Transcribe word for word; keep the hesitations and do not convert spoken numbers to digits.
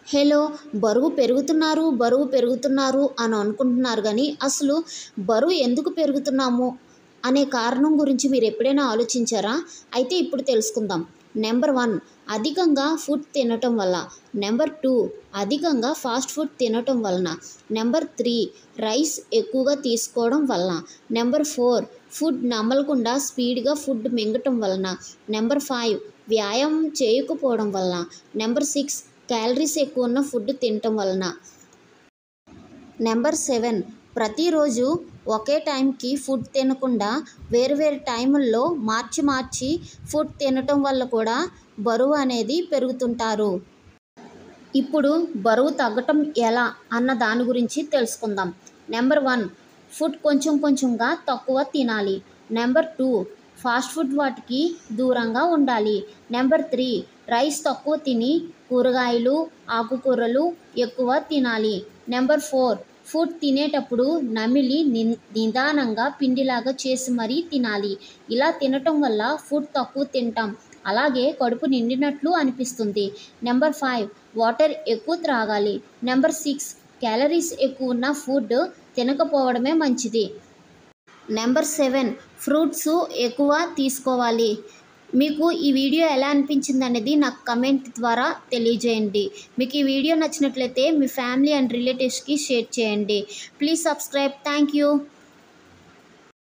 Hello బరువు పెరుగుతున్నారు బరువు పెరుగుతున్నారు అని అనుకుంటున్నారు కానీ అసలు బరువు ఎందుకు పెరుగుతున్నాము అనే కారణం గురించి మీరు ఎప్పుడైనా ఆలోచించారా? అయితే ఇప్పుడు తెలుసుకుందాం. నెంబర్ వన్, అధికంగా ఫుడ్ తినటం వల్ల. నెంబర్ టూ, అధికంగా ఫాస్ట్ ఫుడ్ తినటం వలన. నెంబర్ త్రీ, రైస్ ఎక్కువగా తీసుకోవడం వలన. నెంబర్ ఫోర్, ఫుడ్ నమలకుండా స్పీడ్గా ఫుడ్ మింగటం వలన. నెంబర్ ఫైవ్, వ్యాయామం చేయకపోవడం వలన. నెంబర్ సిక్స్, క్యాలరీస్ ఎక్కువ ఉన్న ఫుడ్ తినటం వలన. నెంబర్ సెవెన్, ప్రతిరోజు ఒకే టైంకి ఫుడ్ తినకుండా వేరువేరు టైముల్లో మార్చి మార్చి ఫుడ్ తినటం వల్ల కూడా బరువు అనేది పెరుగుతుంటారు. ఇప్పుడు బరువు తగ్గటం ఎలా అన్న దాని గురించి తెలుసుకుందాం. నెంబర్ వన్, ఫుడ్ కొంచెం కొంచెంగా తక్కువ తినాలి. నెంబర్ టూ, ఫాస్ట్ ఫుడ్ వాటికి దూరంగా ఉండాలి. నెంబర్ త్రీ, రైస్ తక్కువ తిని కూరగాయలు ఆకుకూరలు ఎక్కువ తినాలి. నెంబర్ ఫోర్, ఫుడ్ తినేటప్పుడు నమిలి నిదానంగా పిండిలాగా చేసి మరీ తినాలి. ఇలా తినటం వల్ల ఫుడ్ తక్కువ తింటాం, అలాగే కడుపు నిండినట్లు అనిపిస్తుంది. నెంబర్ ఫైవ్, వాటర్ ఎక్కువ త్రాగాలి. నెంబర్ సిక్స్, క్యాలరీస్ ఎక్కువ ఉన్న ఫుడ్ తినకపోవడమే మంచిది. నెంబర్ సెవెన్, ఫ్రూట్స్ ఎక్కువ తీసుకోవాలి. మీకు ఈ వీడియో ఎలా అనిపించింది అనేది నాకు కమెంట్ ద్వారా తెలియజేయండి. మీకు ఈ వీడియో నచ్చినట్లయితే మీ ఫ్యామిలీ అండ్ రిలేటివ్స్కి షేర్ చేయండి. Please subscribe. Thank you.